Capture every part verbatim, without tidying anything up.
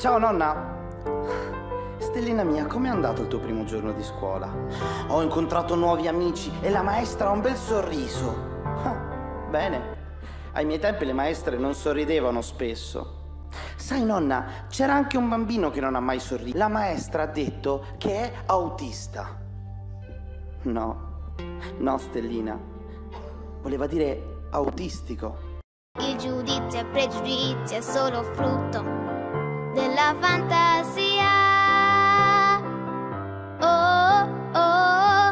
Ciao nonna! Stellina mia, com'è andato il tuo primo giorno di scuola? Ho incontrato nuovi amici e la maestra ha un bel sorriso. Ah, bene. Ai miei tempi le maestre non sorridevano spesso. Sai nonna, c'era anche un bambino che non ha mai sorriso. La maestra ha detto che è autista. No, no Stellina. Voleva dire autistico. Il giudizio e pregiudizio è solo frutto della fantasia. Oh, oh.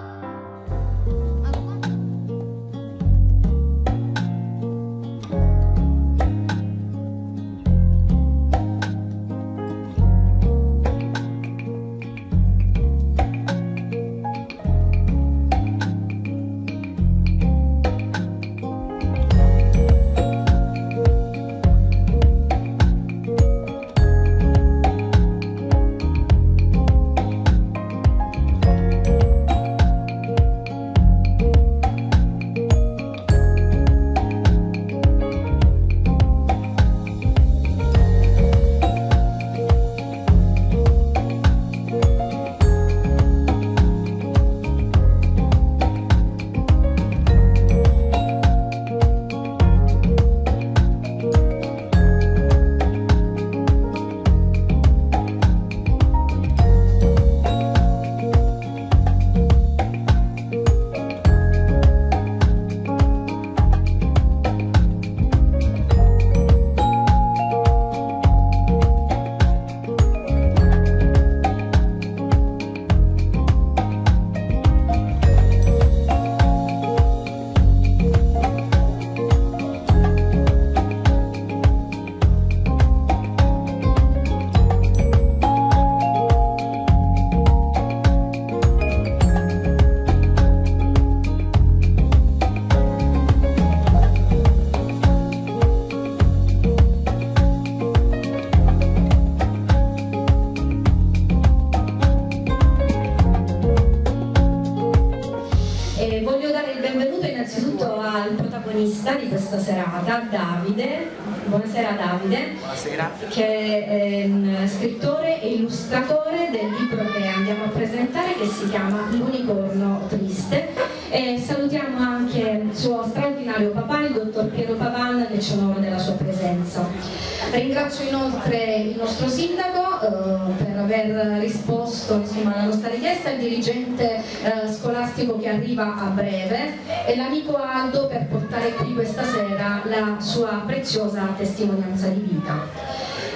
Di questa serata, Davide. Buonasera Davide. Buonasera. Che è un scrittore e illustratore del libro che andiamo a presentare, che si chiama L'unicorno triste, e salutiamo anche il suo straordinario papà, il dottor Piero Pavan, che ci onora della sua presenza. Ringrazio inoltre il nostro sindaco eh, per aver risposto insomma, alla nostra richiesta, il dirigente eh, scolastico che arriva a breve e l'amico Aldo per portare qui questa sera la sua preziosa testimonianza di vita.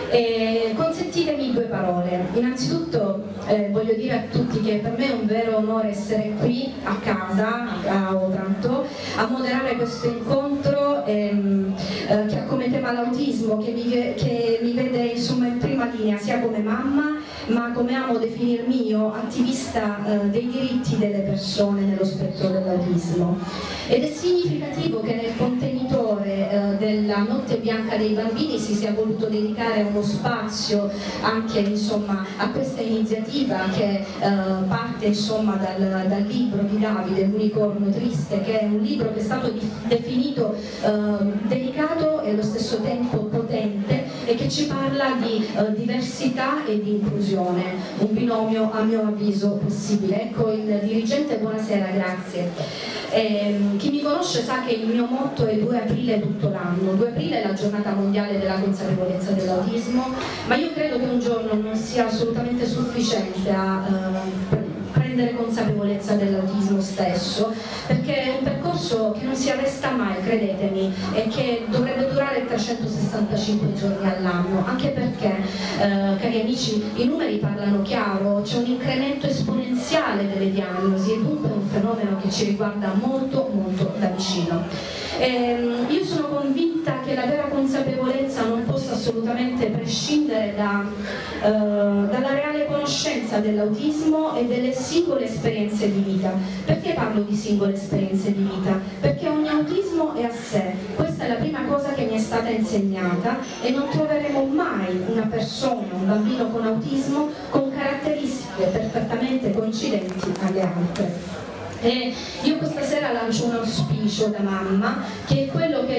E consentitemi due parole. Innanzitutto eh, voglio dire a tutti che per me è un vero onore essere qui a casa, a Otranto, a moderare questo incontro ehm, eh, che ha come tema l'autismo, che mi, che mi vede insomma in prima linea sia come mamma, ma come amo definirmi io, attivista eh, dei diritti delle persone nello spettro dell'autismo. Ed è significativo che nel contenitore eh, della Notte Bianca dei Bambini si sia voluto dedicare uno spazio anche insomma, a questa iniziativa che eh, parte insomma, dal, dal libro di Davide, L'unicorno triste, che è un libro che è stato definito eh, delicato e allo stesso tempo potente e che ci parla di eh, diversità e di inclusione, un binomio a mio avviso possibile. Ecco il dirigente, buonasera, grazie. Eh, chi mi conosce sa che il mio motto è due aprile tutto l'anno. due aprile è la giornata mondiale della consapevolezza dell'autismo, ma io credo che un giorno non sia assolutamente sufficiente a eh, prendere consapevolezza dell'autismo stesso, perché è un percorso che non si arresta mai, credetemi, e che dovrebbe durare trecentosessantacinque giorni all'anno, anche perché, eh, cari amici, i numeri parlano chiaro, c'è un incremento esponenziale delle diagnosi e dunque è un fenomeno che ci riguarda molto molto da vicino. Ehm, io sono convinta che la vera consapevolezza non possa assolutamente prescindere da, eh, dalla reale conoscenza dell'autismo e delle singole esperienze di vita. Perché parlo di singole esperienze di vita? Perché ogni autismo è a sé, questa è la prima cosa che mi è stata insegnata e non troveremo mai una persona, un bambino con autismo con caratteristiche perfettamente coincidenti alle altre. E io questa sera lancio un auspicio da mamma, che è quello che l'autismo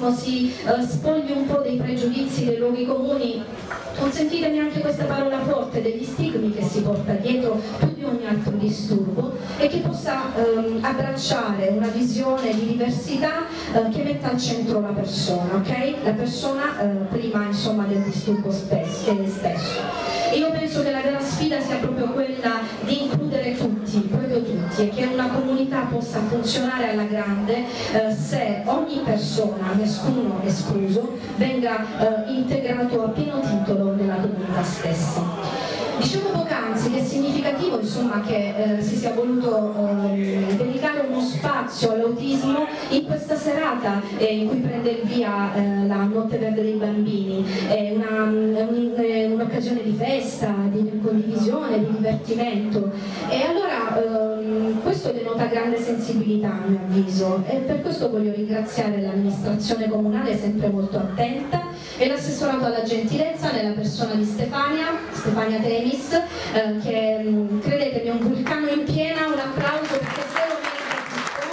civismo, si eh, spogli un po' dei pregiudizi dei luoghi comuni, consentitemi anche questa parola forte, degli stigmi che si porta dietro più di ogni altro disturbo, e che possa ehm, abbracciare una visione di diversità eh, che metta al centro la persona, ok? La persona eh, prima insomma del disturbo stesso, eh, stesso. E io penso che la vera sfida sia proprio quella di includere tutti, proprio tutti, e che una comunità possa funzionare alla grande eh, se ogni persona, nessuno escluso, venga eh, integrato a pieno titolo nella comunità stessa. Dicevo poc'anzi che è significativo insomma, che eh, si sia voluto eh, dedicare uno spazio all'autismo in questa serata eh, in cui prende il via eh, la Notte Verde dei Bambini. È un'occasione un, un di festa, di condivisione, di divertimento, e allora ehm, questo denota grande sensibilità a mio avviso, e per questo voglio ringraziare l'amministrazione comunale sempre molto attenta e l'assessorato alla gentilezza nella persona di Stefania, Stefania Temis, eh, che mh, credetemi è un vulcano in piena, un applauso perché se lo merita tutto,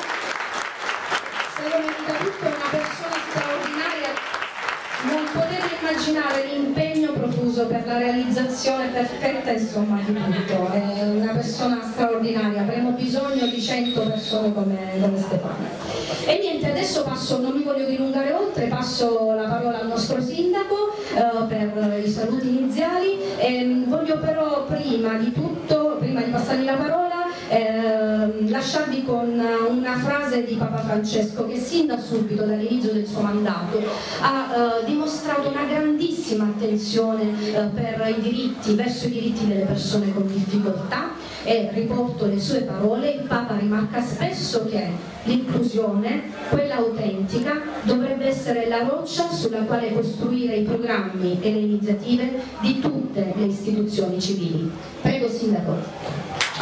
se lo merita tutto, è una persona straordinaria, non potete immaginare l'impegno profuso per la realizzazione perfetta insomma di tutto, è una persona straordinaria, avremo bisogno di cento persone come, come Stefania. E niente, adesso passo, non mi voglio dilungare oltre, passo la parola al nostro sindaco eh, per i saluti iniziali, e voglio però prima di tutto, prima di passargli la parola, eh, lasciarvi con una frase di Papa Francesco, che sin da subito, dall'inizio del suo mandato, ha eh, dimostrato una grandissima attenzione eh, per i diritti, verso i diritti delle persone con difficoltà, e riporto le sue parole. Il Papa rimarca spesso che l'inclusione, quella autentica, dovrebbe essere la roccia sulla quale costruire i programmi e le iniziative di tutte le istituzioni civili. Prego Sindaco.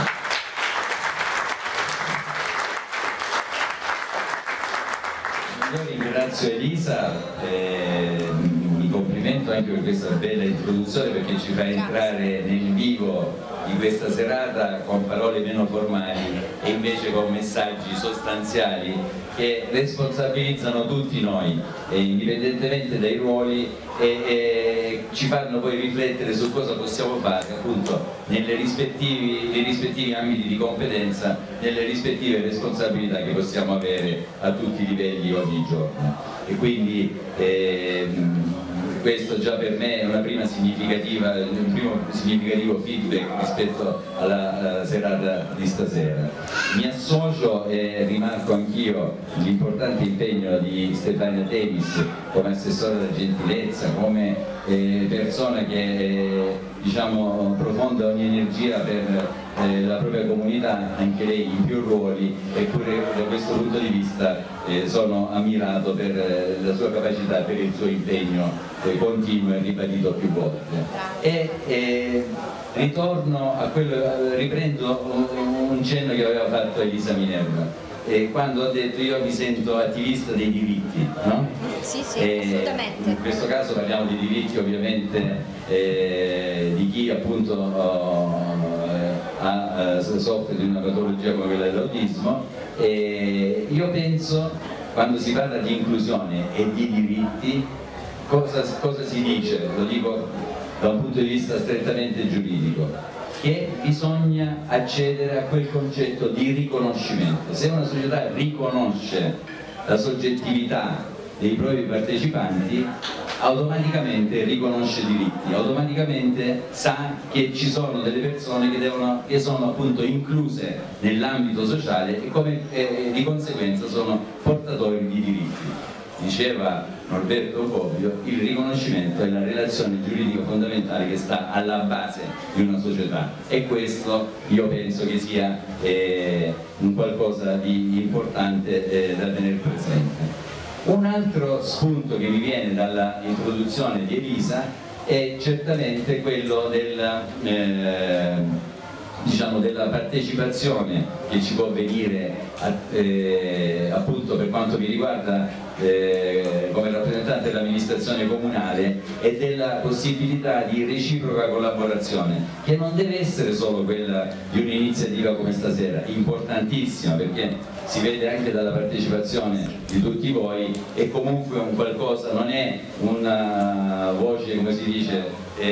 Io ringrazio Elisa, eh, mi complimento anche per questa bella introduzione, perché ci fa entrare nel vivo di questa serata con parole meno formali e invece con messaggi sostanziali che responsabilizzano tutti noi, eh, indipendentemente dai ruoli, e, e ci fanno poi riflettere su cosa possiamo fare appunto nelle rispettivi, nei rispettivi ambiti di competenza, nelle rispettive responsabilità che possiamo avere a tutti i livelli ogni giorno. E quindi eh, questo già per me è una prima significativa, un primo significativo feedback rispetto alla, alla serata di stasera. Mi associo e rimarco anch'io l'importante impegno di Stefania Temis come assessore alla gentilezza, come eh, persona che eh, diciamo, profonda ogni energia per eh, la propria comunità, anche lei in più ruoli, eppure da questo punto di vista eh, sono ammirato per eh, la sua capacità, per il suo impegno eh, continuo e ribadito più volte. E, e ritorno a quello, riprendo un, un cenno che aveva fatto Elisa Minerva. E quando ho detto io mi sento attivista dei diritti, no? Sì, sì, e assolutamente. In questo caso parliamo di diritti ovviamente eh, di chi appunto oh, ha, eh, soffre di una patologia come quella dell'autismo, e io penso, quando si parla di inclusione e di diritti, cosa, cosa si dice? Lo dico da un punto di vista strettamente giuridico, che bisogna accedere a quel concetto di riconoscimento. Se una società riconosce la soggettività dei propri partecipanti, automaticamente riconosce diritti, automaticamente sa che ci sono delle persone che, devono, che sono appunto incluse nell'ambito sociale e come, eh, di conseguenza sono portatori di diritti. Diceva Norberto Bobbio, il riconoscimento è la relazione giuridica fondamentale che sta alla base di una società, e questo io penso che sia eh, un qualcosa di importante eh, da tenere presente. Un altro spunto che mi viene dalla introduzione di Elisa è certamente quello del, eh, diciamo, della partecipazione che ci può venire a, eh, appunto per quanto mi riguarda eh, come rappresentante dell'amministrazione comunale, e della possibilità di reciproca collaborazione, che non deve essere solo quella di un'iniziativa come stasera, importantissima, perché si vede anche dalla partecipazione di tutti voi, è comunque un qualcosa, non è una voce, come si dice,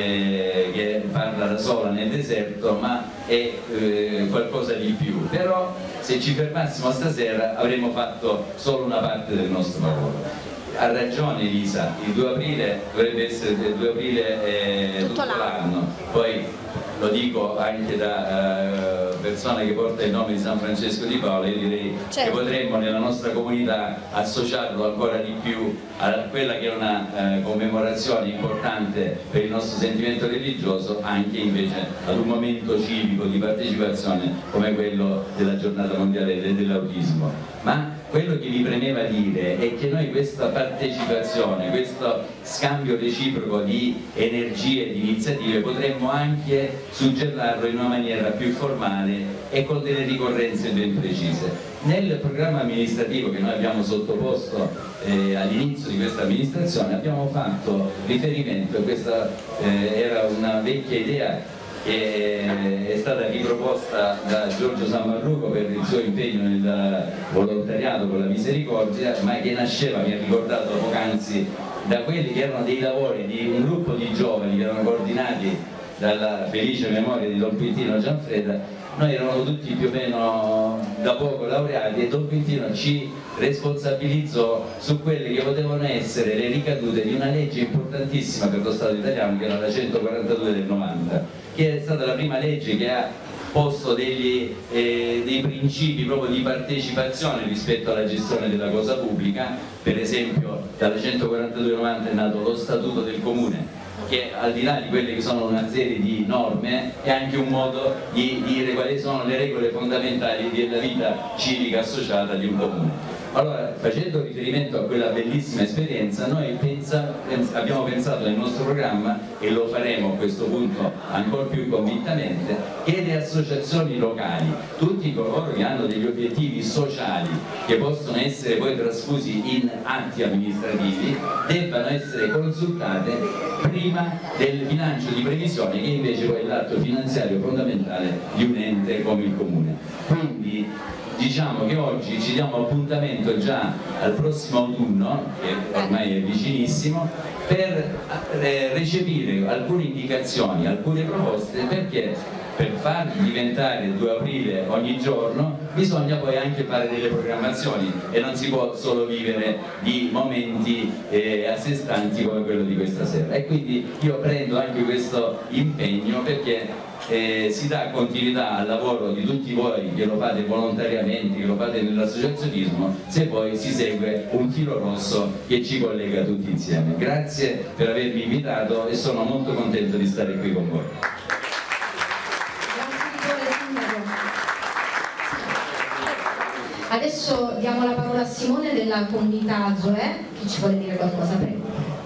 eh, che parla da sola nel deserto, ma è eh, qualcosa di più. Però se ci fermassimo stasera avremmo fatto solo una parte del nostro lavoro. Ha ragione Elisa, il due aprile dovrebbe essere il due aprile eh, tutto l'anno, poi lo dico anche da uh, persona che porta il nome di San Francesco di Paola, io direi certo. che potremmo nella nostra comunità associarlo ancora di più a quella che è una uh, commemorazione importante per il nostro sentimento religioso, anche invece ad un momento civico di partecipazione come quello della giornata mondiale dell'autismo. Ma quello che vi premeva dire è che noi questa partecipazione, questo scambio reciproco di energie e di iniziative potremmo anche suggellarlo in una maniera più formale e con delle ricorrenze ben precise. Nel programma amministrativo che noi abbiamo sottoposto eh, all'inizio di questa amministrazione abbiamo fatto riferimento, questa eh, era una vecchia idea che è stata riproposta da Giorgio Sammarruco per il suo impegno nel volontariato con la Misericordia, ma che nasceva, mi ha ricordato poc'anzi, da quelli che erano dei lavori di un gruppo di giovani che erano coordinati dalla felice memoria di Don Quintino Gianfreda. Noi eravamo tutti più o meno da poco laureati e Don Quintino ci responsabilizzò su quelle che potevano essere le ricadute di una legge importantissima per lo Stato italiano, che era la centoquarantadue del novanta, che è stata la prima legge che ha posto degli, eh, dei principi proprio di partecipazione rispetto alla gestione della cosa pubblica. Per esempio dalla centoquarantadue del novanta è nato lo Statuto del Comune, che al di là di quelle che sono una serie di norme è anche un modo di dire quali sono le regole fondamentali della vita civica associata di un comune. Allora, facendo riferimento a quella bellissima esperienza, noi pensa, pens abbiamo pensato nel nostro programma, e lo faremo a questo punto ancora più convintamente, che le associazioni locali, tutti coloro che hanno degli obiettivi sociali che possono essere poi trasfusi in atti amministrativi, debbano essere consultate prima del bilancio di previsione, che invece poi è l'atto finanziario fondamentale di un ente come il Comune. Quindi diciamo che oggi ci diamo appuntamento già al prossimo autunno, che ormai è vicinissimo, per eh, recepire alcune indicazioni, alcune proposte, perché per far diventare il due aprile ogni giorno bisogna poi anche fare delle programmazioni e non si può solo vivere di momenti eh, a sé stanti come quello di questa sera. E quindi io prendo anche questo impegno perché Eh, si dà continuità al lavoro di tutti voi che lo fate volontariamente, che lo fate nell'associazionismo, se poi si segue un filo rosso che ci collega tutti insieme. Grazie per avermi invitato e sono molto contento di stare qui con voi. Adesso diamo la parola a Simone della comunità Zoe, che ci vuole dire qualcosa, prego.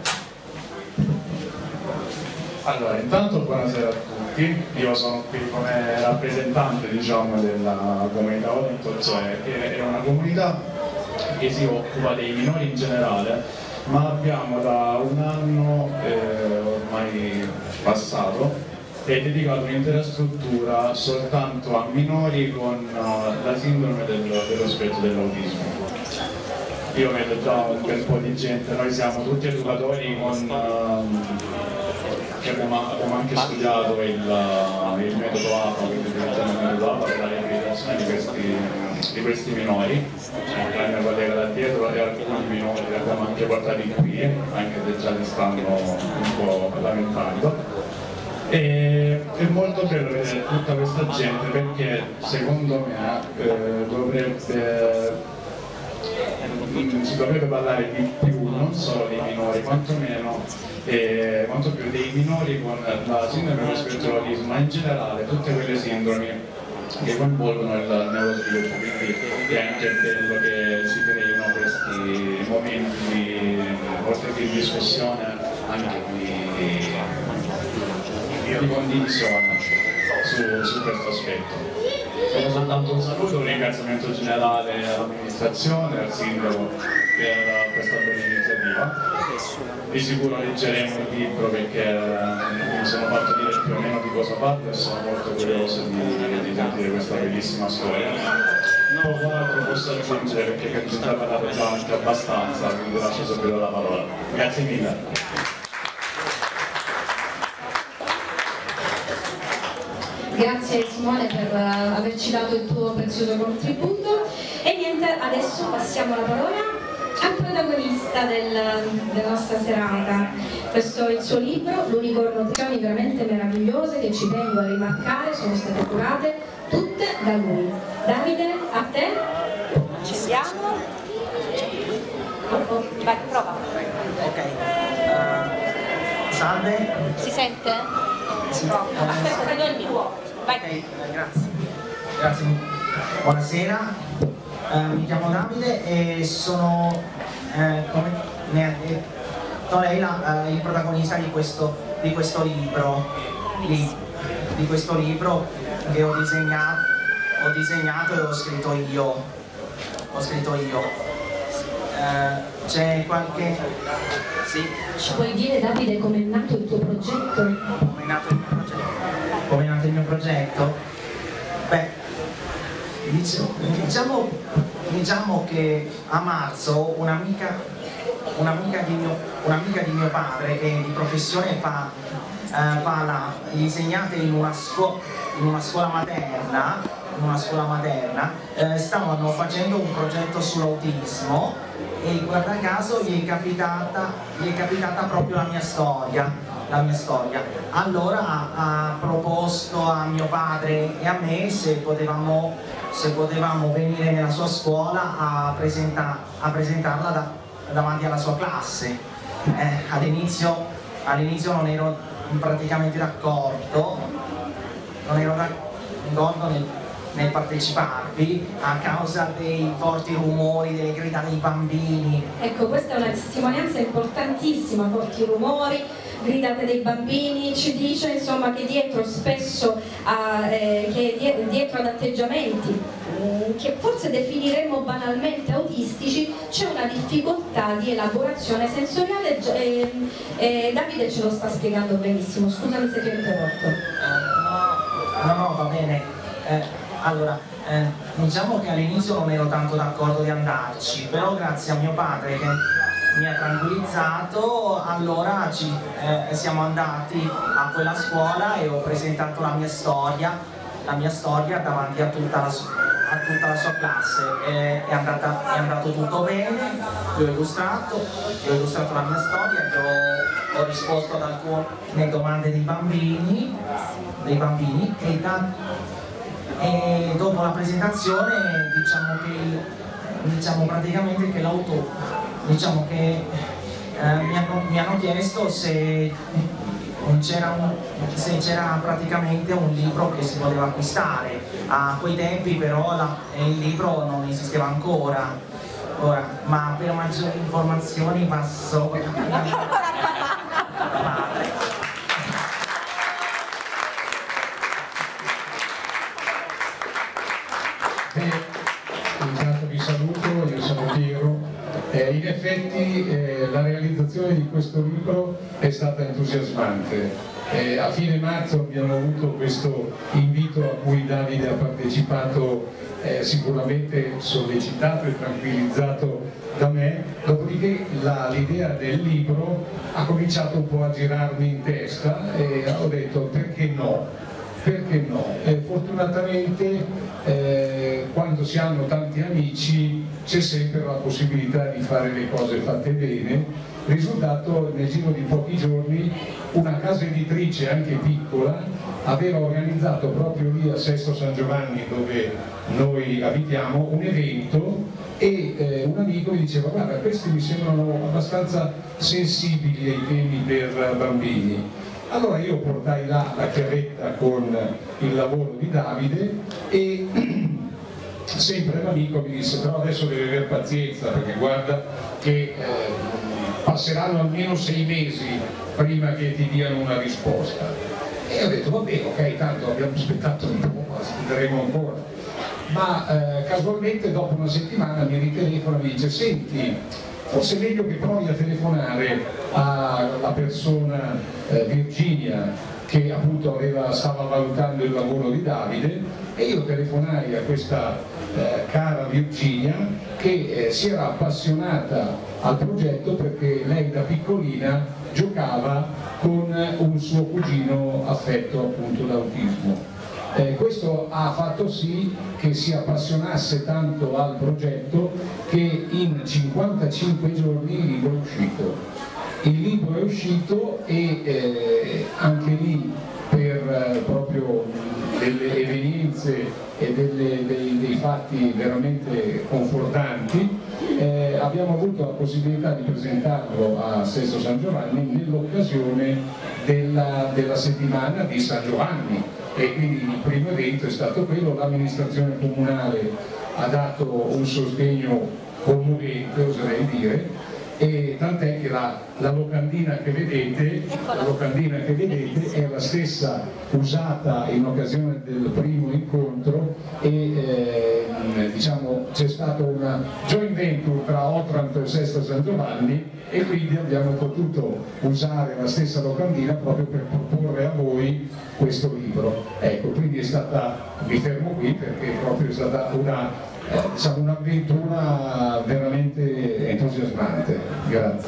Allora, intanto buonasera a tutti, io sono qui come rappresentante, diciamo, della comunità Olinto Zoe, che è una comunità che si occupa dei minori in generale, ma abbiamo da un anno eh, ormai passato è dedicato un'intera struttura soltanto a minori con uh, la sindrome del, dello spettro dell'autismo. Io vedo già un bel po' di gente, noi siamo tutti educatori con, uh, che abbiamo, abbiamo anche studiato il, uh, il metodo A P A, quindi utilizziamo il metodo A P A per la riabilitazione di questi, di questi minori. La mia collega da dietro e alcuni minori li abbiamo anche portati qui, anche se già li stanno un po' lamentando. E è molto bello vedere tutta questa gente perché secondo me eh, dovrebbe, si dovrebbe parlare di più, non solo dei minori, quantomeno eh, quanto più dei minori con la sindrome dello spettro dell'autismo, ma in generale tutte quelle sindromi che coinvolgono il neurosviluppo, quindi è anche bello che si creino questi momenti di, oltre che di discussione, anche di di condivisione su, su questo aspetto. Voglio soltanto un saluto, un ringraziamento generale all'amministrazione, al sindaco per questa bella iniziativa. Di sicuro leggeremo il libro perché mi sono fatto dire più o meno di cosa parla e sono molto curioso di, di sentire questa bellissima storia. poco altro posso aggiungere perché per giunta ha parlato già anche abbastanza, quindi lascio subito la parola. Grazie mille. Grazie Simone per averci dato il tuo prezioso contributo e niente, adesso passiamo la parola al protagonista del, della nostra serata. Questo è il suo libro, L'unicorno Trioni, veramente meravigliose che ci tengo a rimarcare, sono state curate tutte da lui. Davide, a te? Accendiamo. Oh, oh, vai, prova. Ok. Uh, salve. Si sente? Sì. Aspetta, prendo il mio. Vai. Ok, grazie. Grazie. Buonasera. Uh, mi chiamo Davide e sono, uh, come mi ha detto lei, la, uh, il protagonista di questo, di questo libro. Di, di questo libro che ho disegnato, ho disegnato e ho scritto io. Ho scritto io. Uh, C'è qualche... Sì. Ci puoi dire, Davide, com'è nato il tuo progetto? Come è nato il mio progetto? Come è nato il mio progetto? Beh, diciamo, diciamo che a marzo un'amica un'amica di, un'amica di mio padre, che di professione fa, eh, fa la insegnante in una, scuola, in una scuola materna, in una scuola materna eh, stavano facendo un progetto sull'autismo e guarda caso gli è capitata, gli è capitata proprio la mia storia. La mia storia. Allora ha, ha proposto a mio padre e a me se potevamo, se potevamo venire nella sua scuola a, presenta, a presentarla da, davanti alla sua classe. Eh, all'inizio, all'inizio non ero praticamente d'accordo, non ero d'accordo nel, nel parteciparvi a causa dei forti rumori, delle grida dei bambini. Ecco, questa è una testimonianza importantissima, forti rumori, gridate dei bambini, ci dice insomma che dietro spesso a, eh, che dietro ad atteggiamenti eh, che forse definiremmo banalmente autistici c'è una difficoltà di elaborazione sensoriale e eh, eh, Davide ce lo sta spiegando benissimo, scusami se ti ho interrotto. Uh, no, no, va bene. Eh, allora, eh, diciamo che all'inizio non ero tanto d'accordo di andarci, però grazie a mio padre che mi ha tranquillizzato, allora ci, eh, siamo andati a quella scuola e ho presentato la mia storia, la mia storia davanti a tutta la, a tutta la sua classe. Eh, è, andata, è andato tutto bene, gli ho illustrato, gli ho illustrato la mia storia, gli ho, ho risposto ad alcune domande dei bambini, dei bambini e, da, e dopo la presentazione diciamo che diciamo praticamente che l'autore diciamo che eh, mi, hanno, mi hanno chiesto se c'era praticamente un libro che si poteva acquistare. A quei tempi però la, il libro non esisteva ancora. Ora, ma per maggiori informazioni passo Intanto vi saluto, io sono Piero. Eh, in effetti eh, la realizzazione di questo libro è stata entusiasmante. Eh, a fine marzo abbiamo avuto questo invito a cui Davide ha partecipato, eh, sicuramente sollecitato e tranquillizzato da me, dopodiché l'idea del libro ha cominciato un po' a girarmi in testa e ho detto perché no? Perché no? Eh, fortunatamente eh, quando si hanno tanti amici c'è sempre la possibilità di fare le cose fatte bene. Risultato, nel giro di pochi giorni una casa editrice anche piccola aveva organizzato proprio lì a Sesto San Giovanni, dove noi abitiamo, un evento e eh, un amico mi diceva guarda, questi mi sembrano abbastanza sensibili ai temi per bambini. Allora io portai là la chiavetta con il lavoro di Davide e sempre l'amico mi disse però adesso devi avere pazienza perché guarda che eh, passeranno almeno sei mesi prima che ti diano una risposta. E ho detto va bene, ok, tanto abbiamo aspettato un po', ma aspetteremo ancora. Ma eh, casualmente dopo una settimana mi ritelefona e mi dice senti, forse è meglio che provi a telefonare alla persona eh, Virginia che appunto aveva, stava valutando il lavoro di Davide, e io telefonai a questa eh, cara Virginia, che eh, si era appassionata al progetto perché lei da piccolina giocava con un suo cugino affetto appunto da autismo. Eh, questo ha fatto sì che si appassionasse tanto al progetto che in cinquantacinque giorni il libro è uscito. Il libro è uscito e eh, anche lì per eh, proprio delle evenienze e delle, dei, dei fatti veramente confortanti eh, abbiamo avuto la possibilità di presentarlo a Sesto San Giovanni nell'occasione della, della settimana di San Giovanni, e quindi il primo evento è stato quello. L'amministrazione comunale ha dato un sostegno commovente, oserei dire, e tant'è che la, la locandina che vedete, la locandina che vedete è la stessa usata in occasione del primo incontro, e eh, diciamo c'è stata una joint venture tra Otranto e Sesto San Giovanni, e quindi abbiamo potuto usare la stessa locandina proprio per proporre a voi questo libro. Ecco, quindi è stata, mi fermo qui perché proprio è stata una Eh, diciamo un'avventura veramente entusiasmante. Grazie.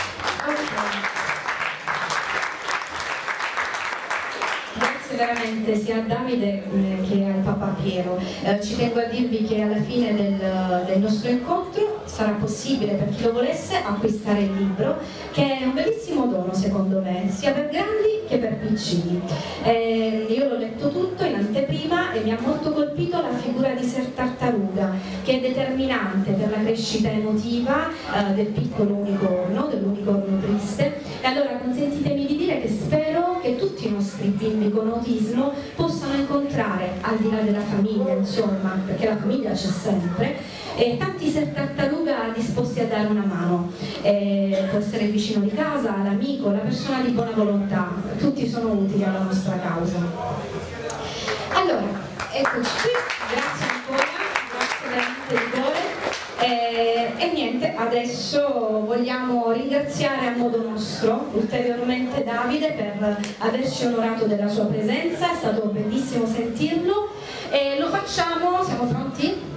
Grazie veramente sia a Davide eh, che al papà Piero. Eh, ci tengo a dirvi che alla fine del, del nostro incontro sarà possibile per chi lo volesse acquistare il libro, che è un bellissimo dono secondo me, sia per grandi che per piccini. Eh, io l'ho letto tutto in anteprima e mi ha molto colpito la figura di Ser Tartaruga, che è determinante per la crescita emotiva eh, del piccolo unicorno, dell'unicorno triste. E allora consentitemi di dire che spero che tutti i nostri bimbi con autismo possano incontrare, al di là della famiglia, insomma, perché la famiglia c'è sempre, e tanti Ser Tartaruga disposti a dare una mano. Eh, può essere il vicino di casa, l'amico, la persona di buona volontà, tutti sono utili alla nostra causa. Allora, eccoci qui, grazie ancora, grazie veramente di cuore. Eh, e niente, adesso vogliamo ringraziare a modo nostro ulteriormente Davide per averci onorato della sua presenza, è stato bellissimo sentirlo, e lo facciamo, siamo pronti?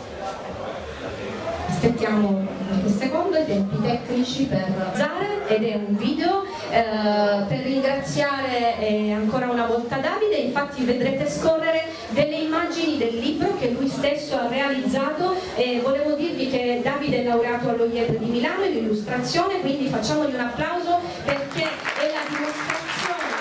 Aspettiamo qualche secondo, i tempi tecnici per usare, ed è un video eh, per ringraziare eh, ancora una volta Davide. Infatti vedrete scorrere delle immagini del libro che lui stesso ha realizzato, e volevo dirvi che Davide è laureato allo I E P di Milano in illustrazione, quindi facciamogli un applauso perché è la dimostrazione,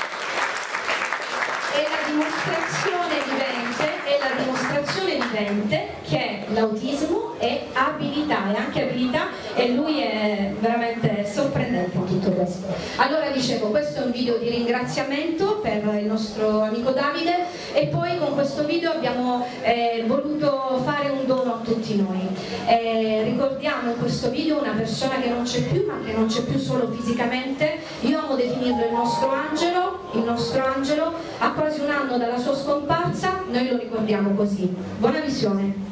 è la dimostrazione vivente, è la dimostrazione vivente che l'autismo è abilità, è anche abilità, e lui è veramente sorprendente in tutto questo. Allora dicevo, questo è un video di ringraziamento per il nostro amico Davide, e poi con questo video abbiamo eh, voluto fare un dono a tutti noi. Eh, ricordiamo in questo video una persona che non c'è più, ma che non c'è più solo fisicamente. Io amo definirlo il nostro angelo, il nostro angelo, a quasi un anno dalla sua scomparsa, noi lo ricordiamo così. Buona visione.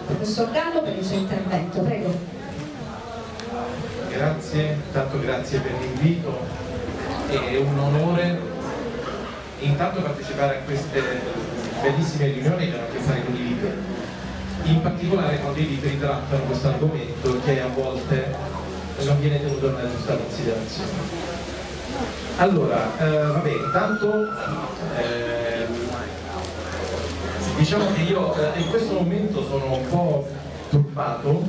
professor Gallo per il suo intervento. Prego. Grazie, intanto grazie per l'invito, è un onore intanto partecipare a queste bellissime riunioni che hanno a che fare con i libri, in particolare quando i libri trattano questo argomento che a volte non viene tenuto nella giusta considerazione. Allora, eh, vabbè, intanto eh, diciamo che io eh, in questo momento sono un po' turbato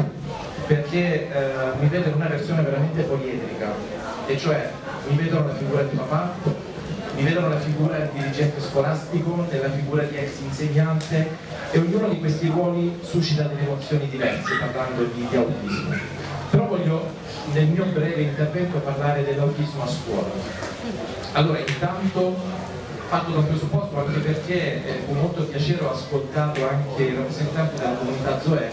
perché eh, mi vedo in una versione veramente poliedrica, e cioè mi vedo nella figura di papà, mi vedo nella figura di dirigente scolastico, nella figura di ex insegnante, e ognuno di questi ruoli suscita delle emozioni diverse parlando di, di autismo. Però voglio nel mio breve intervento parlare dell'autismo a scuola. Allora, intanto fatto da un presupposto, anche perché eh, con molto piacere ho ascoltato anche i rappresentanti della comunità Zoe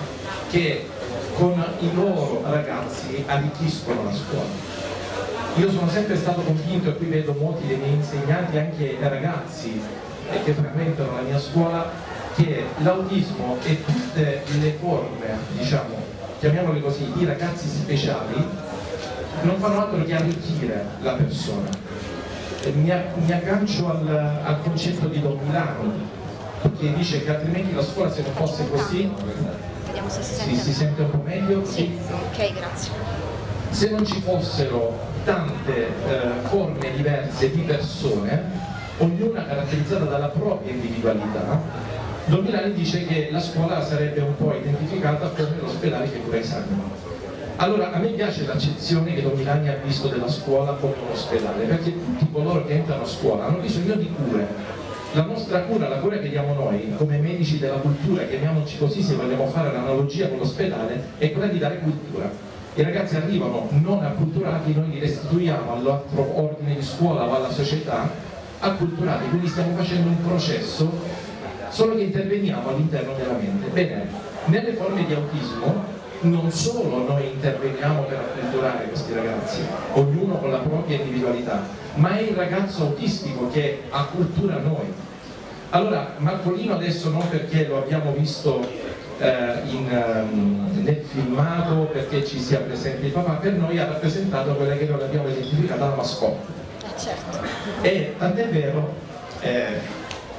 che con i loro ragazzi arricchiscono la scuola. Io sono sempre stato convinto, e qui vedo molti dei miei insegnanti, anche ragazzi eh, che frequentano la mia scuola, che l'autismo e tutte le forme, diciamo, chiamiamole così, di ragazzi speciali, non fanno altro che arricchire la persona. E mi, mi aggancio al, al concetto di Don Milano, che dice che altrimenti la scuola, se non fosse così, Vediamo se si sente. si, si sente un po' meglio? Sì, ok, grazie. Se non ci fossero tante eh, forme diverse di persone, ognuna caratterizzata dalla propria individualità, Don Milani dice che la scuola sarebbe un po' identificata come l'ospedale che cura i sani. Allora, a me piace l'accezione che Don Milani ha visto della scuola come un ospedale, perché tutti coloro che entrano a scuola hanno bisogno di cure. La nostra cura, la cura che diamo noi come medici della cultura, chiamiamoci così se vogliamo fare l'analogia con l'ospedale, è quella di dare cultura. I ragazzi arrivano non acculturati, noi li restituiamo all'altro ordine di scuola o alla società acculturati, quindi stiamo facendo un processo, solo che interveniamo all'interno della mente. Bene, nelle forme di autismo non solo noi interveniamo per acculturare questi ragazzi, ognuno con la propria individualità, ma è il ragazzo autistico che accultura noi. Allora, Marcolino adesso non perché lo abbiamo visto eh, in, um, nel filmato, perché ci sia presente il papà, per noi ha rappresentato quella che noi abbiamo identificata la mascotte. Eh, certo. E tant'è vero, eh,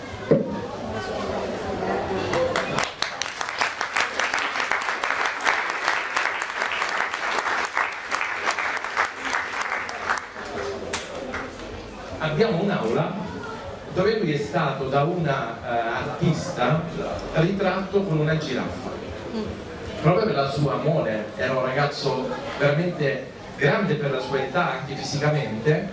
abbiamo un'aula dove lui è stato da una uh, artista ritratto con una giraffa, proprio per la sua amore. Era un ragazzo veramente grande per la sua età, anche fisicamente,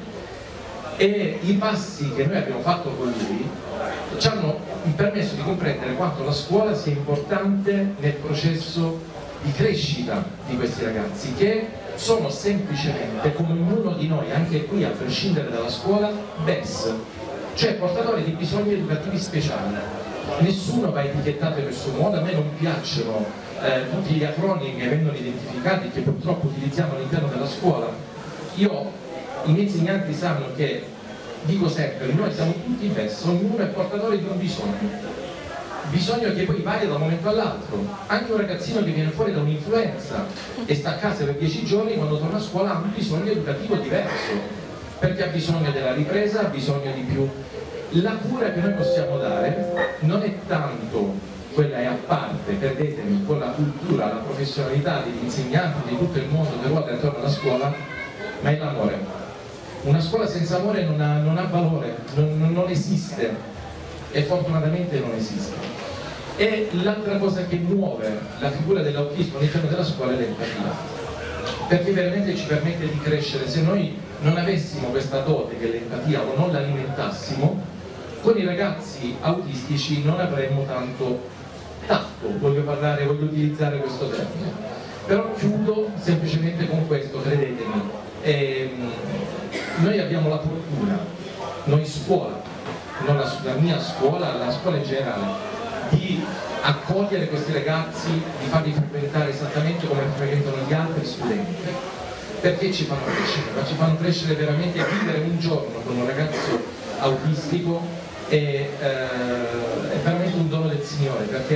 e i passi che noi abbiamo fatto con lui ci hanno permesso di comprendere quanto la scuola sia importante nel processo di crescita di questi ragazzi, che sono semplicemente, come ognuno di noi, anche qui a prescindere dalla scuola, B E S, cioè portatori di bisogni educativi speciali. Nessuno va etichettato in nessun modo. A me non piacciono eh, tutti gli acronimi che vengono identificati, che purtroppo utilizziamo all'interno della scuola. Io, i miei insegnanti sanno che, dico sempre, noi siamo tutti B E S, ognuno è portatore di un bisogno. Bisogno che poi varia da un momento all'altro. Anche un ragazzino che viene fuori da un'influenza e sta a casa per dieci giorni, quando torna a scuola ha un bisogno educativo diverso, perché ha bisogno della ripresa, ha bisogno di più. La cura che noi possiamo dare non è tanto quella, è a parte, credetemi, con la cultura, la professionalità degli insegnanti, di tutto il mondo che ruota intorno alla scuola, ma è l'amore. Una scuola senza amore non ha, non ha valore, non, non esiste, e fortunatamente non esiste. E l'altra cosa che muove la figura dell'autismo all'interno della scuola è l'empatia, perché veramente ci permette di crescere. Se noi non avessimo questa dote che è l'empatia o non l'alimentassimo, con i ragazzi autistici non avremmo tanto tatto, voglio parlare, voglio utilizzare questo termine. Però chiudo semplicemente con questo, credetemi, ehm, noi abbiamo la fortuna, noi scuola, non la, la mia scuola, la scuola in generale, di accogliere questi ragazzi, di farli frequentare esattamente come frequentano gli altri studenti, perché ci fanno crescere, ma ci fanno crescere veramente. A vivere un giorno con un ragazzo autistico è, eh, è veramente un dono del Signore, perché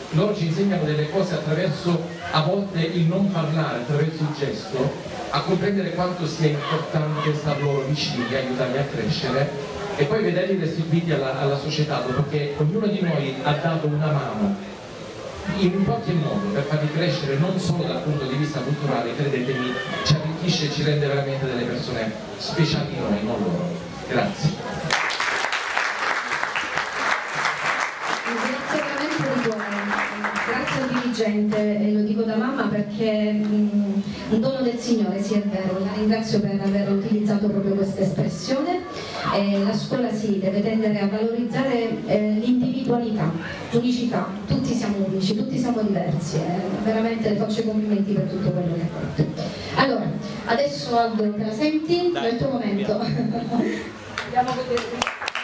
loro ci insegnano delle cose attraverso, a volte, il non parlare, attraverso il gesto, a comprendere quanto sia importante star loro vicini, aiutarli a crescere e poi vederli restituiti alla, alla società, dopo che ognuno di noi ha dato una mano in qualche modo per farli crescere, non solo dal punto di vista culturale, credetemi, ci arricchisce e ci rende veramente delle persone speciali noi, non loro. Grazie. Grazie veramente di cuore, grazie al dirigente, e lo dico da mamma perché mh, un dono del Signore, sì è vero, la ringrazio per aver utilizzato proprio questa espressione. Eh, la scuola sì, deve tendere a valorizzare eh, l'individualità, l'unicità, tutti siamo unici, tutti siamo diversi, eh. Veramente le faccio i complimenti per tutto quello che ha fatto. Allora, adesso Aldo, te la senti? È il tuo momento. Andiamo a vedere.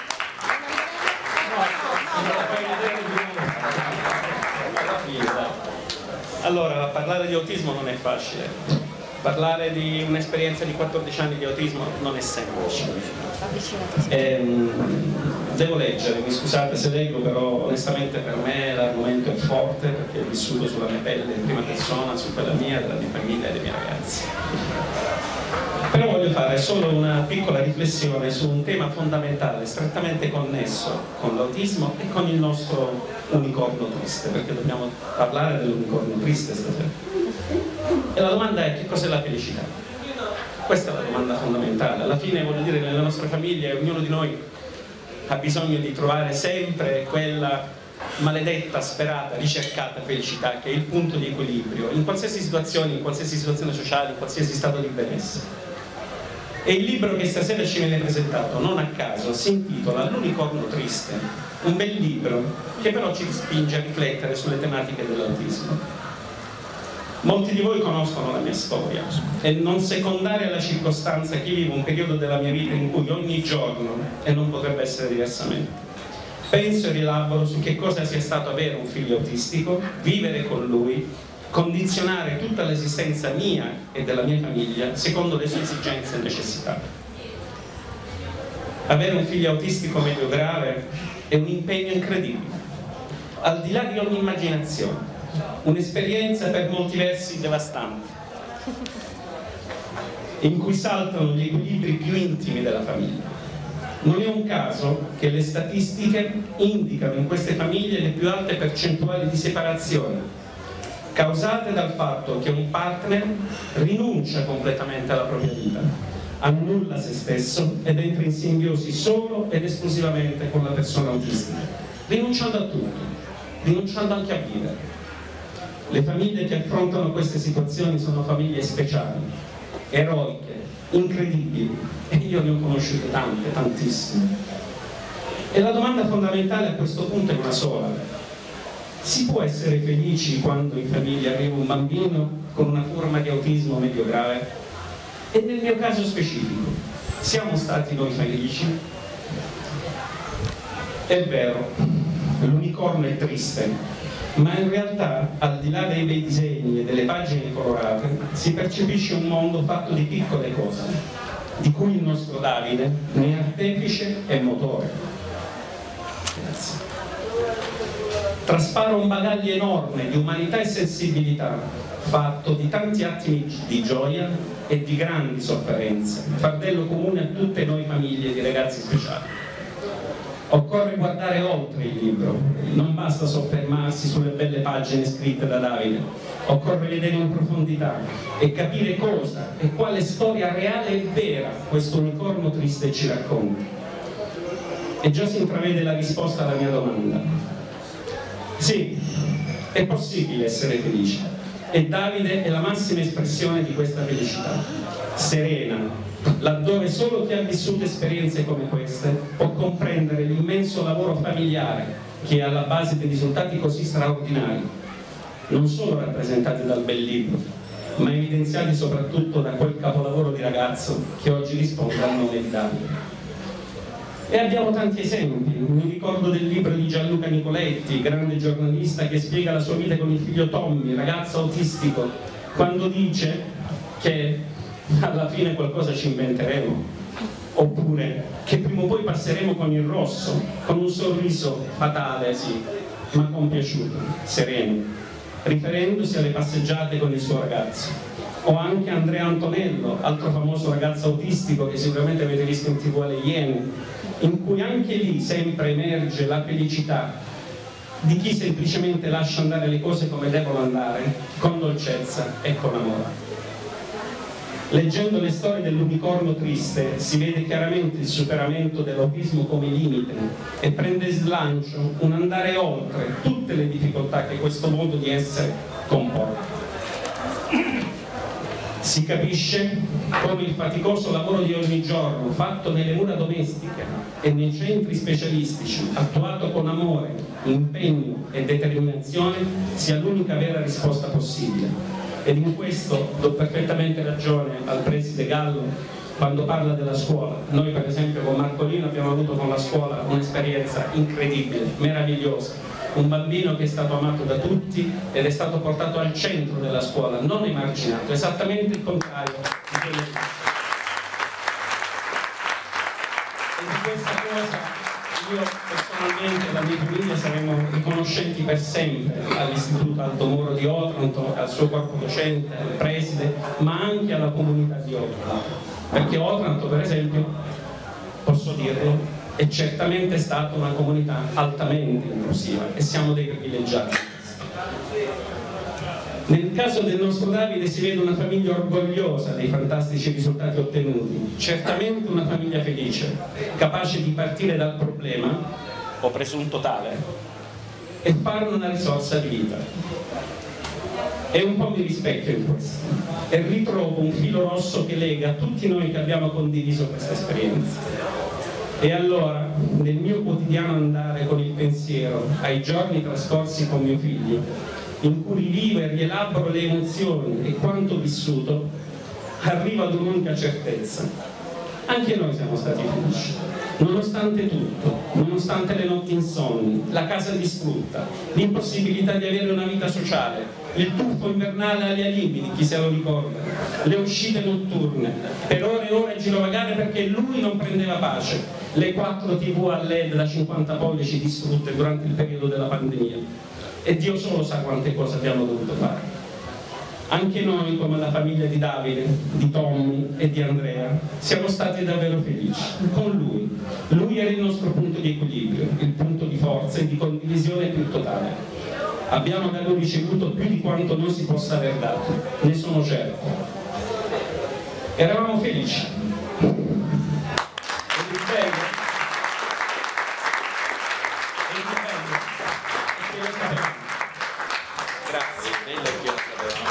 Allora, parlare di autismo non è facile, parlare di un'esperienza di quattordici anni di autismo non è semplice. Ehm, devo leggere, mi scusate se leggo, però onestamente per me l'argomento è forte perché ho vissuto sulla mia pelle in prima persona, su quella mia, della mia famiglia e dei miei ragazzi. Però voglio fare solo una piccola riflessione su un tema fondamentale, strettamente connesso con l'autismo e con il nostro unicorno triste, perché dobbiamo parlare dell'unicorno triste stasera. E la domanda è: che cos'è la felicità? Questa è la domanda fondamentale. Alla fine, voglio dire, nelle nostre famiglie ognuno di noi ha bisogno di trovare sempre quella maledetta, sperata, ricercata felicità che è il punto di equilibrio in qualsiasi situazione, in qualsiasi situazione sociale, in qualsiasi stato di benessere. E il libro che stasera ci viene presentato, non a caso, si intitola L'unicorno triste, un bel libro che però ci spinge a riflettere sulle tematiche dell'autismo. Molti di voi conoscono la mia storia e non secondare alla circostanza che vivo un periodo della mia vita in cui ogni giorno, e non potrebbe essere diversamente, penso e rielaboro su che cosa sia stato avere un figlio autistico, vivere con lui, condizionare tutta l'esistenza mia e della mia famiglia secondo le sue esigenze e necessità. Avere un figlio autistico medio grave è un impegno incredibile, al di là di ogni immaginazione, un'esperienza per molti versi devastante, in cui saltano gli equilibri più intimi della famiglia. Non è un caso che le statistiche indicano in queste famiglie le più alte percentuali di separazione, causate dal fatto che un partner rinuncia completamente alla propria vita, annulla se stesso ed entra in simbiosi solo ed esclusivamente con la persona autistica, rinunciando a tutto, rinunciando anche a vivere. Le famiglie che affrontano queste situazioni sono famiglie speciali, eroiche, incredibili, e io ne ho conosciute tante, tantissime. E la domanda fondamentale a questo punto è una sola: si può essere felici quando in famiglia arriva un bambino con una forma di autismo medio grave? E nel mio caso specifico, siamo stati noi felici? È vero, l'unicorno è triste, ma in realtà, al di là dei bei disegni e delle pagine colorate, si percepisce un mondo fatto di piccole cose, di cui il nostro Davide ne è artefice e motore. Grazie. Traspara un bagaglio enorme di umanità e sensibilità, fatto di tanti attimi di gioia e di grandi sofferenze, fardello comune a tutte noi famiglie di ragazzi speciali. Occorre guardare oltre il libro, non basta soffermarsi sulle belle pagine scritte da Davide, occorre vedere in profondità e capire cosa e quale storia reale e vera questo unicorno triste ci racconta. E già si intravede la risposta alla mia domanda. Sì, è possibile essere felici, e Davide è la massima espressione di questa felicità, serena, laddove solo chi ha vissuto esperienze come queste può comprendere l'immenso lavoro familiare che è alla base di risultati così straordinari, non solo rappresentati dal bel libro, ma evidenziati soprattutto da quel capolavoro di ragazzo che oggi risponde al nome di Davide. E abbiamo tanti esempi. Mi ricordo del libro di Gianluca Nicoletti, grande giornalista, che spiega la sua vita con il figlio Tommy, ragazzo autistico, quando dice che alla fine qualcosa ci inventeremo, oppure che prima o poi passeremo con il rosso, con un sorriso fatale, sì, ma compiaciuto, sereno, riferendosi alle passeggiate con il suo ragazzo. O anche Andrea Antonello, altro famoso ragazzo autistico che sicuramente avete visto in tivù alle Iene, in cui anche lì sempre emerge la felicità di chi semplicemente lascia andare le cose come devono andare, con dolcezza e con amore. Leggendo le storie dell'unicorno triste si vede chiaramente il superamento dell'autismo come limite e prende slancio un andare oltre tutte le difficoltà che questo modo di essere comporta. Si capisce come il faticoso lavoro di ogni giorno, fatto nelle mura domestiche e nei centri specialistici, attuato con amore, impegno e determinazione, sia l'unica vera risposta possibile. Ed in questo do perfettamente ragione al preside Gallo quando parla della scuola. Noi per esempio con Marcolino abbiamo avuto con la scuola un'esperienza incredibile, meravigliosa. Un bambino che è stato amato da tutti ed è stato portato al centro della scuola, non emarginato, esattamente il contrario di quello che... E di questa cosa io personalmente e la mia famiglia saremo riconoscenti per sempre all'Istituto Alto Moro di Otranto, al suo corpo docente, al preside, ma anche alla comunità di Otranto. Perché Otranto, per esempio, posso dirlo, è certamente stata una comunità altamente inclusiva e siamo dei privilegiati. Nel caso del nostro Davide si vede una famiglia orgogliosa dei fantastici risultati ottenuti, certamente una famiglia felice, capace di partire dal problema, o presunto tale, e farne una risorsa di vita. E un po' mi rispecchio in questo e ritrovo un filo rosso che lega tutti noi che abbiamo condiviso questa esperienza. E allora, nel mio quotidiano andare con il pensiero ai giorni trascorsi con mio figlio, in cui rivivo e rielaboro le emozioni e quanto vissuto, arrivo ad un'unica certezza. Anche noi siamo stati felici, nonostante tutto, nonostante le notti insonni, la casa distrutta, l'impossibilità di avere una vita sociale, il tuffo invernale agli alibidi, chi se lo ricorda, le uscite notturne, per ore e ore a girovagare perché lui non prendeva pace, le quattro tivù a L E D da cinquanta pollici distrutte durante il periodo della pandemia. E Dio solo sa quante cose abbiamo dovuto fare. Anche noi, come la famiglia di Davide, di Tommy e di Andrea, siamo stati davvero felici con lui. Lui era il nostro punto di equilibrio, il punto di forza e di condivisione più totale. Abbiamo da lui ricevuto più di quanto non si possa aver dato, ne sono certo. Eravamo felici. E il bello, e il bello è che lo sapevamo. Grazie, bello che lo sapevamo.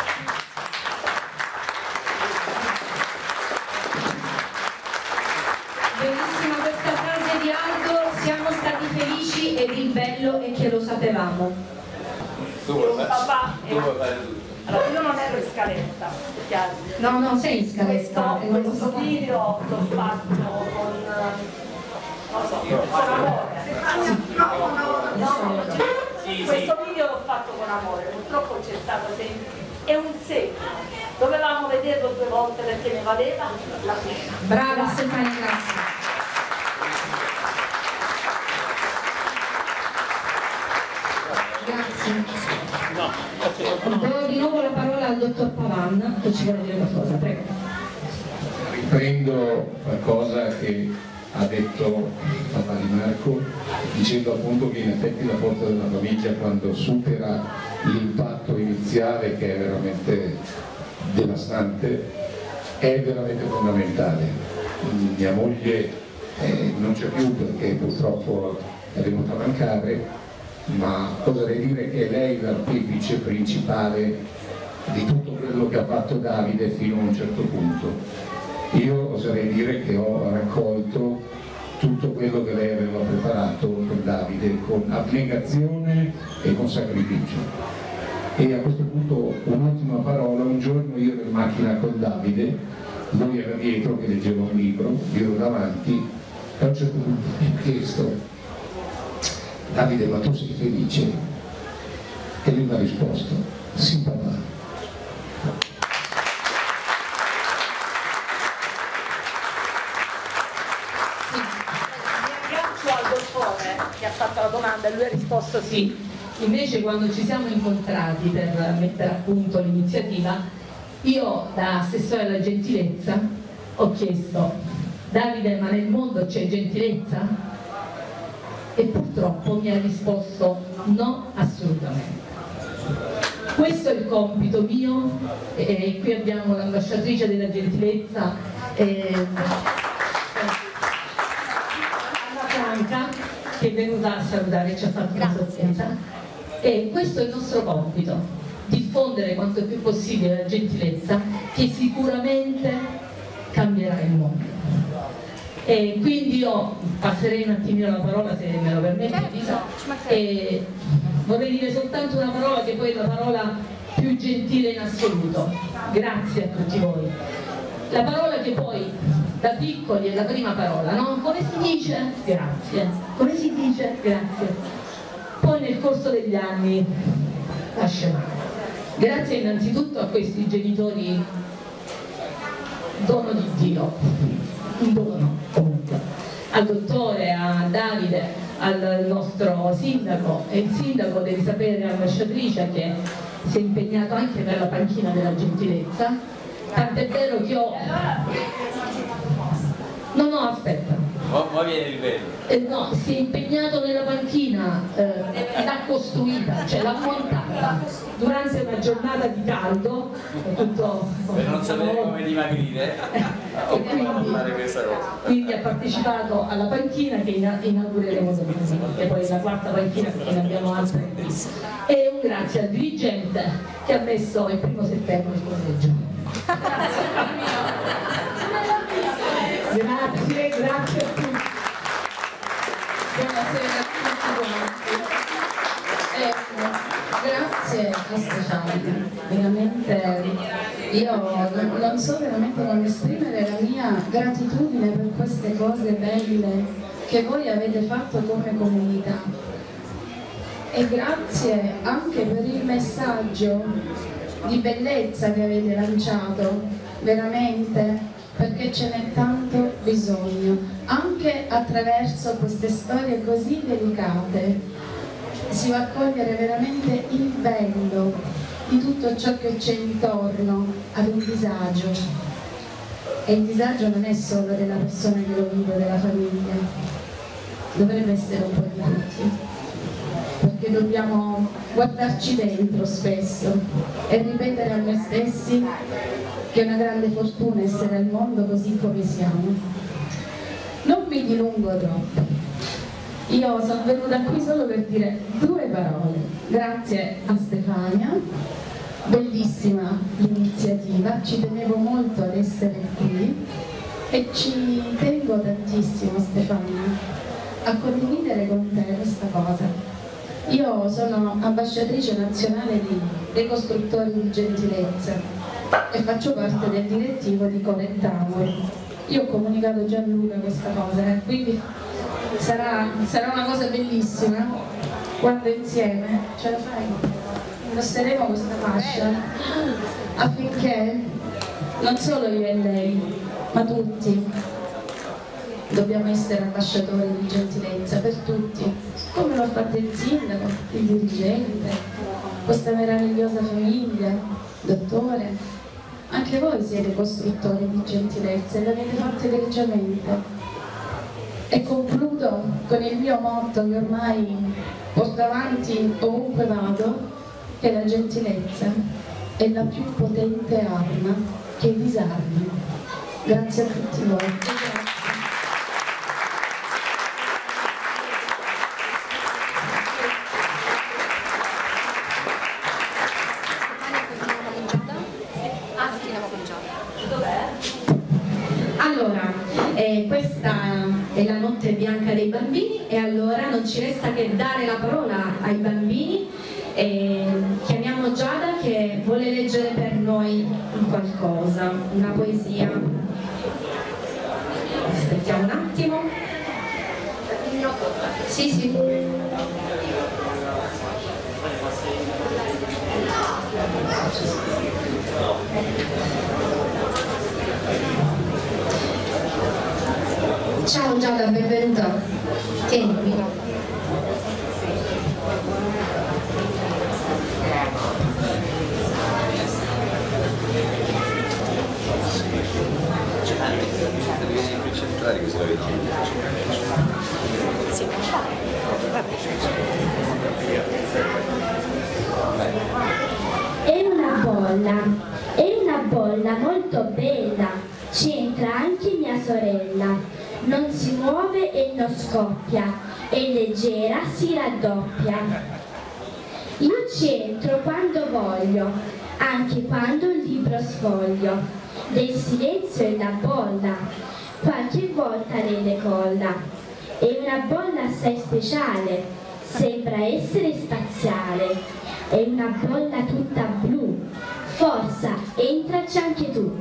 Bellissima questa frase di Aldo, siamo stati felici ed il bello è che lo sapevamo. Tu vuoi fare? Papà, Tu vuoi fare tu? allora io non ero in scaletta, chiaro. No, no, sei in scaletta. Questo, questo video l'ho fatto con, non so, con amore. No, no, no. Questo video l'ho fatto con amore, purtroppo c'è stato sempre. È un segno. Dovevamo vederlo due volte perché ne valeva la pena. Brava Stefania, grazie. Grazie. Do di nuovo la parola al dottor Pavan che ci vuole dire qualcosa, prego. Riprendo qualcosa che ha detto il papà di Marco, dicendo appunto che in effetti la forza della famiglia, quando supera l'impatto iniziale che è veramente devastante, è veramente fondamentale. Mia moglie eh, non c'è più perché purtroppo è venuta a mancare, ma oserei dire che lei è l'artefice principale di tutto quello che ha fatto Davide fino a un certo punto. Io oserei dire che ho raccolto tutto quello che lei aveva preparato per Davide con abnegazione e con sacrificio. E a questo punto un'ultima parola: un giorno io ero in macchina con Davide, lui era dietro che leggeva un libro, io ero davanti, e a un certo punto mi ha chiesto: Davide, ma tu sei felice? E lui mi ha risposto: sì papà. Mi aggancio al dottore che ha fatto la domanda e lui ha risposto sì. invece quando ci siamo incontrati per mettere a punto l'iniziativa, io da assessore alla gentilezza ho chiesto: Davide, ma nel mondo c'è gentilezza? E purtroppo mi ha risposto: no, assolutamente. Questo è il compito mio, e qui abbiamo l'ambasciatrice della gentilezza, eh, Anna Franca, che è venuta a salutare, ci ha fatto una sorpresa, e questo è il nostro compito: diffondere quanto più possibile la gentilezza, che sicuramente cambierà il mondo. E quindi io passerei un attimino la parola, se me lo permette, Lisa, e vorrei dire soltanto una parola che poi è la parola più gentile in assoluto: grazie a tutti voi. La parola che poi da piccoli è la prima parola, no? Come si dice? Grazie. Come si dice? Grazie. Poi nel corso degli anni la scemata. Grazie innanzitutto a questi genitori, dono di Dio, un dono comunque, al dottore, a Davide, al nostro sindaco, e il sindaco, devi sapere, ambasciatrice, che si è impegnato anche per la panchina della gentilezza, tant'è vero che ho... No, no, aspetta. Ma viene il vero. Eh, no, si è impegnato nella panchina, eh, l'ha costruita, cioè l'ha montata durante una giornata di caldo, tutto, per non sapere come dimagrire, e quindi, fare questa cosa. quindi ha partecipato alla panchina che ina inaugureremo domani, e poi la quarta panchina, perché ne abbiamo altre. E un grazie al dirigente che ha messo il primo settembre il collegio. Grazie, grazie a tutti. Buonasera a tutti quanti. Ecco, grazie a Stefano, veramente io non, non so veramente come esprimere la mia gratitudine per queste cose belle che voi avete fatto come comunità, e grazie anche per il messaggio di bellezza che avete lanciato, veramente, perché ce n'è tanto bisogno, anche attraverso queste storie così delicate si va a cogliere veramente il bello di tutto ciò che c'è intorno ad un disagio. E il disagio non è solo della persona che lo vive, della famiglia, dovrebbe essere un po' di tutti, perché dobbiamo guardarci dentro spesso e ripetere a noi stessi che è una grande fortuna essere al mondo così come siamo. Non vi dilungo troppo, io sono venuta qui solo per dire due parole. Grazie a Stefania, bellissima l'iniziativa, ci tenevo molto ad essere qui e ci tengo tantissimo, Stefania, a condividere con te questa cosa. Io sono ambasciatrice nazionale di, dei costruttori di gentilezza e faccio parte del direttivo di Comet Tower. Io ho comunicato a Gianluca questa cosa, eh? Quindi sarà, sarà una cosa bellissima quando insieme ce la fai, indosseremo questa fascia affinché non solo io e lei, ma tutti dobbiamo essere ambasciatori di gentilezza per tutti, come l'ha fatto il sindaco, il dirigente, questa meravigliosa famiglia, dottore. Anche voi siete costruttori di gentilezza e l'avete fatto egregiamente. E concludo con il mio motto che ormai porto avanti ovunque vado, che la gentilezza è la più potente arma che disarmi. Grazie a tutti voi. Allora, eh, questa è la notte bianca dei bambini e allora non ci resta che dare la parola ai bambini. Eh, chiamiamo Giada che vuole leggere per noi qualcosa, una poesia. Aspettiamo un attimo. Sì, sì. Ciao Giada, benvenuta. Tieni qui. bolla, è una bolla molto bella, ci entra anche mia sorella, non si muove e non scoppia, è leggera, si raddoppia. Io ci entro quando voglio, anche quando un libro sfoglio, del silenzio è la bolla, qualche volta le decolla. È una bolla assai speciale, sembra essere spaziale, è una bolla tutta blu, forza, entraci anche tu.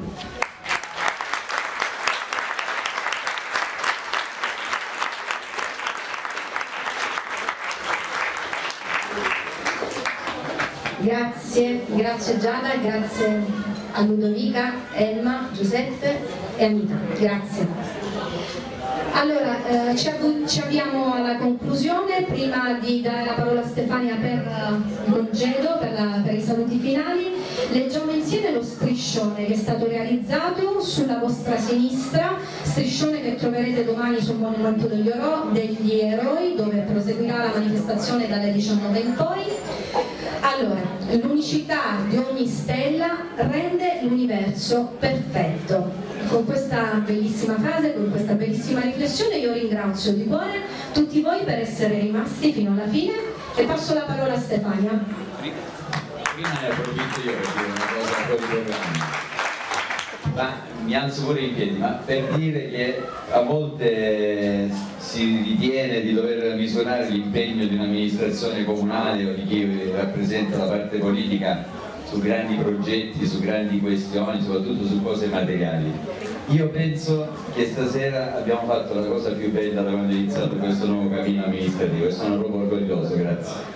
Grazie, grazie Giada, grazie a Ludovica, Elma, Giuseppe e Anita, grazie. Allora, eh, ci, av ci avviamo alla conclusione. Prima di dare la parola a Stefania per uh, il congedo, per, la, per i saluti finali, leggiamo insieme lo striscione che è stato realizzato sulla vostra sinistra, striscione che troverete domani sul Monumento degli, Ero degli Eroi, dove proseguirà la manifestazione dalle diciannove in poi. Allora, l'unicità di ogni stella rende l'universo perfetto. Con questa bellissima frase, con questa bellissima riflessione, io ringrazio di cuore tutti voi per essere rimasti fino alla fine e passo la parola a Stefania. Prima ne approfitto io per dire una cosa un po' di programma, ma mi alzo pure in piedi, ma per dire che a volte si ritiene di dover misurare l'impegno di un'amministrazione comunale o di chi rappresenta la parte politica su grandi progetti, su grandi questioni, soprattutto su cose materiali. Io penso che stasera abbiamo fatto la cosa più bella da quando è iniziato questo nuovo cammino amministrativo e sono proprio orgoglioso, grazie.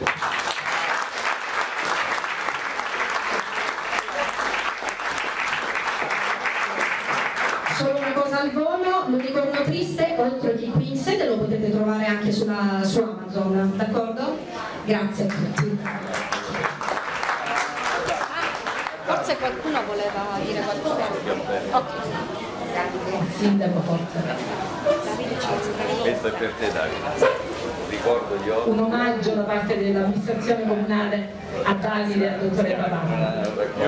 Solo una cosa al volo, l'unicorno triste, oltre che qui in sede, lo potete trovare anche sulla, su Amazon, d'accordo? Grazie a tutti. Forse qualcuno voleva dire qualcosa. Ok. Sindaco, forza. Questo è per te, Davide. Ricordo di oggi. Un omaggio da parte dell'amministrazione comunale a Davide e al dottore Pavano.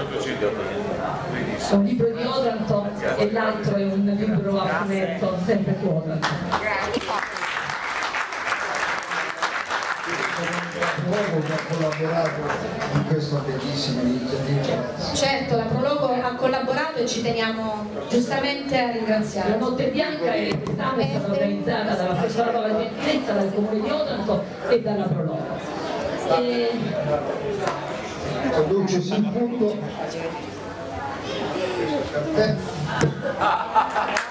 Un libro di Otranto e l'altro è un libro a fumetto sempre su Otranto. Prologo che ha collaborato in questa bellissima iniziativa. Certo, la Prologo ha collaborato e ci teniamo giustamente a ringraziare. La Notte Bianca è quest'anno è stata organizzata dall'assessorato alla gentilezza, dal Comune di Otranto e dalla Prologo. E... Conduce sul punto. Per te.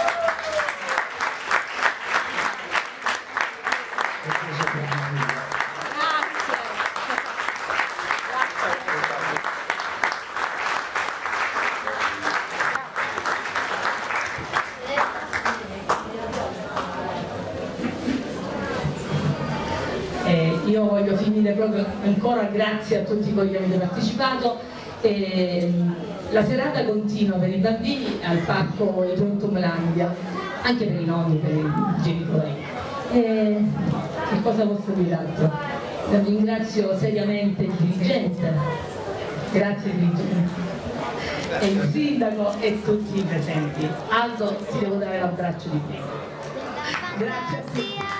Io voglio finire proprio ancora, grazie a tutti voi che avete partecipato. E la serata continua per i bambini al parco Edrontumlandia, anche per i nonni, per i genitori. E che cosa posso dire altro? Ringrazio seriamente il dirigente, grazie dirigente, e il sindaco e tutti i presenti. Aldo, ti devo dare l'abbraccio di te. Grazie a tutti.